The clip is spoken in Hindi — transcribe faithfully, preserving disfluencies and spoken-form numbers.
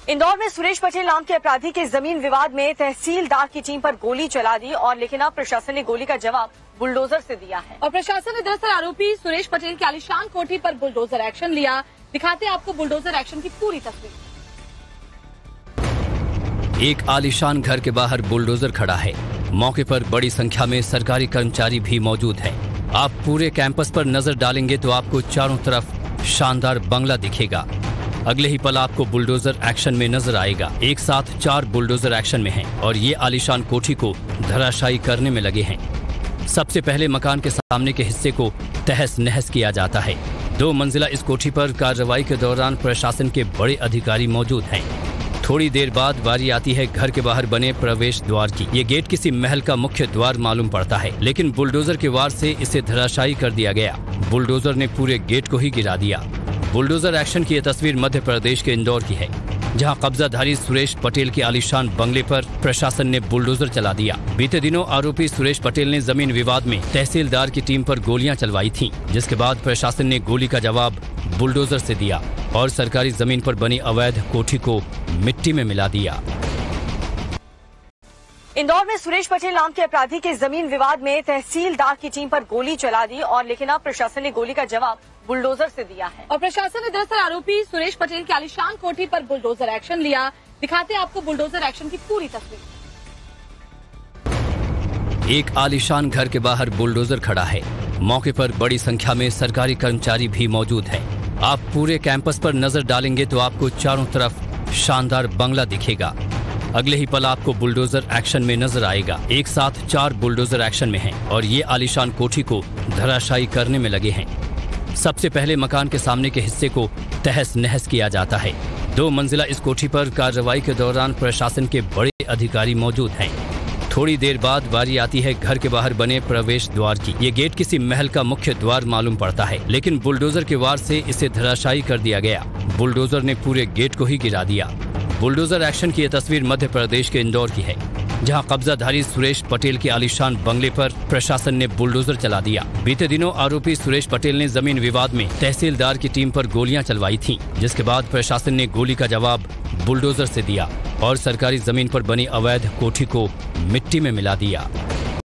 इंदौर में सुरेश पटेल नाम के अपराधी के जमीन विवाद में तहसीलदार की टीम पर गोली चला दी और लेकिन अब प्रशासन ने गोली का जवाब बुलडोजर से दिया है। और प्रशासन ने दरअसल आरोपी सुरेश पटेल की आलीशान कोठी पर बुलडोजर एक्शन लिया। दिखाते हैं आपको बुलडोजर एक्शन की पूरी तस्वीर। एक आलीशान घर के बाहर बुलडोजर खड़ा है। मौके पर बड़ी संख्या में सरकारी कर्मचारी भी मौजूद हैं। आप पूरे कैंपस पर नजर डालेंगे तो आपको चारों तरफ शानदार बंगला दिखेगा। अगले ही पल आपको बुलडोजर एक्शन में नजर आएगा। एक साथ चार बुलडोजर एक्शन में हैं और ये आलीशान कोठी को धराशायी करने में लगे हैं। सबसे पहले मकान के सामने के हिस्से को तहस नहस किया जाता है। दो मंजिला इस कोठी पर कार्रवाई के दौरान प्रशासन के बड़े अधिकारी मौजूद हैं। थोड़ी देर बाद बारी आती है घर के बाहर बने प्रवेश द्वार की। ये गेट किसी महल का मुख्य द्वार मालूम पड़ता है, लेकिन बुलडोजर के वार से इसे धराशायी कर दिया गया। बुलडोजर ने पूरे गेट को ही गिरा दिया। बुलडोजर एक्शन की यह तस्वीर मध्य प्रदेश के इंदौर की है, जहां कब्जाधारी सुरेश पटेल के आलीशान बंगले पर प्रशासन ने बुलडोजर चला दिया। बीते दिनों आरोपी सुरेश पटेल ने जमीन विवाद में तहसीलदार की टीम पर गोलियां चलवाई थीं, जिसके बाद प्रशासन ने गोली का जवाब बुलडोजर से दिया और सरकारी जमीन पर बनी अवैध कोठी को मिट्टी में मिला दिया। इंदौर में सुरेश पटेल नाम के अपराधी के जमीन विवाद में तहसीलदार की टीम पर गोली चला दी और लेकिन अब प्रशासन ने गोली का जवाब बुलडोजर से दिया है। और प्रशासन ने दरअसल आरोपी सुरेश पटेल की आलीशान कोठी पर बुलडोजर एक्शन लिया। दिखाते हैं आपको बुलडोजर एक्शन की पूरी तस्वीर। एक आलीशान घर के बाहर बुलडोजर खड़ा है। मौके पर बड़ी संख्या में सरकारी कर्मचारी भी मौजूद हैं। आप पूरे कैंपस पर नजर डालेंगे तो आपको चारों तरफ शानदार बंगला दिखेगा। अगले ही पल आपको बुलडोजर एक्शन में नजर आएगा। एक साथ चार बुलडोजर एक्शन में हैं और ये आलीशान कोठी को धराशायी करने में लगे हैं। सबसे पहले मकान के सामने के हिस्से को तहस नहस किया जाता है। दो मंजिला इस कोठी पर कार्रवाई के दौरान प्रशासन के बड़े अधिकारी मौजूद हैं। थोड़ी देर बाद बारी आती है घर के बाहर बने प्रवेश द्वार की। ये गेट किसी महल का मुख्य द्वार मालूम पड़ता है, लेकिन बुलडोजर के वार से इसे धराशायी कर दिया गया। बुलडोजर ने पूरे गेट को ही गिरा दिया। बुलडोजर एक्शन की यह तस्वीर मध्य प्रदेश के इंदौर की है, जहां कब्जाधारी सुरेश पटेल के आलीशान बंगले पर प्रशासन ने बुलडोजर चला दिया। बीते दिनों आरोपी सुरेश पटेल ने जमीन विवाद में तहसीलदार की टीम पर गोलियां चलवाई थीं, जिसके बाद प्रशासन ने गोली का जवाब बुलडोजर से दिया और सरकारी जमीन पर बनी अवैध कोठी को मिट्टी में मिला दिया।